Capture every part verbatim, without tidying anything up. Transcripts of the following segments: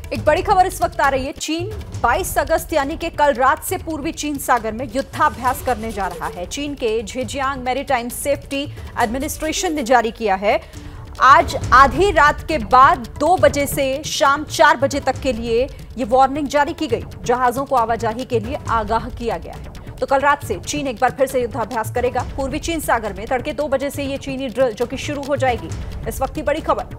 एक बड़ी खबर इस वक्त आ रही है। चीन बाईस अगस्त यानी कि कल रात से पूर्वी चीन सागर में युद्धाभ्यास करने जा रहा है। चीन के झेजियांग मैरीटाइम सेफ्टी एडमिनिस्ट्रेशन ने जारी किया है, आज आधी रात के बाद दो बजे से शाम चार बजे तक के लिए ये वार्निंग जारी की गई। जहाजों को आवाजाही के लिए आगाह किया गया है। तो कल रात से चीन एक बार फिर से युद्धाभ्यास करेगा पूर्वी चीन सागर में। तड़के दो बजे से ये चीनी ड्रिल जो कि शुरू हो जाएगी। इस वक्त की बड़ी खबर,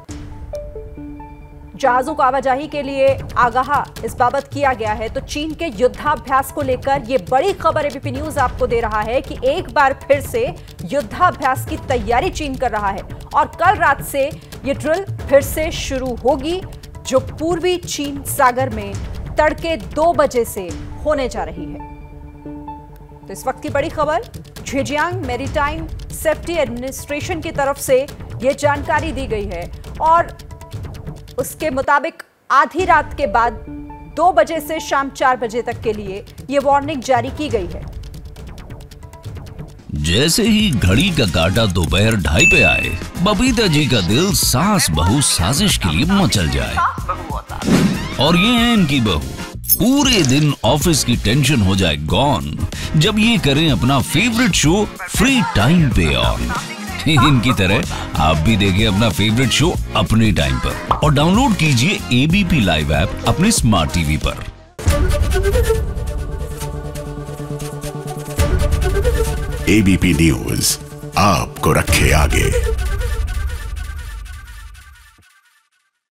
जहाजों को आवाजाही के लिए आगाह इस बाबत किया गया है। तो चीन के युद्धाभ्यास को लेकर ये बड़ी खबर एबीपी न्यूज आपको दे रहा है कि एक बार फिर से युद्धाभ्यास की तैयारी चीन कर रहा है और कल रात से ये ड्रिल फिर से शुरू होगी, जो पूर्वी चीन सागर में तड़के दो बजे से होने जा रही है। तो इस वक्त की बड़ी खबर, झेजियांग मैरीटाइम सेफ्टी एडमिनिस्ट्रेशन की तरफ से यह जानकारी दी गई है और उसके मुताबिक आधी रात के बाद दो बजे से शाम चार बजे तक के लिए यह वार्निंग जारी की गई है। जैसे ही घड़ी का काटा दोपहर ढाई पे आए, बबीता जी का दिल सास बहू साजिश के लिए मचल जाए। और ये है इनकी बहू, पूरे दिन ऑफिस की टेंशन हो जाए गॉन जब ये करें अपना फेवरेट शो फ्री टाइम पे ऑन। इनकी तरह आप भी देखें अपना फेवरेट शो अपने टाइम पर और डाउनलोड कीजिए एबीपी लाइव ऐप अपने स्मार्ट टीवी पर। एबीपी न्यूज आपको रखे आगे।